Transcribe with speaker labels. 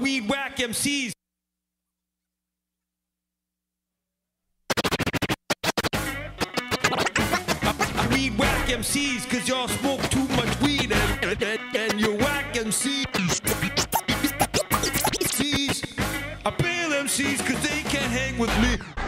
Speaker 1: weed whack MCs. Weed whack MCs, cause y'all smoke too much weed and you whack MCs. I bail MCs cause they can't hang with me.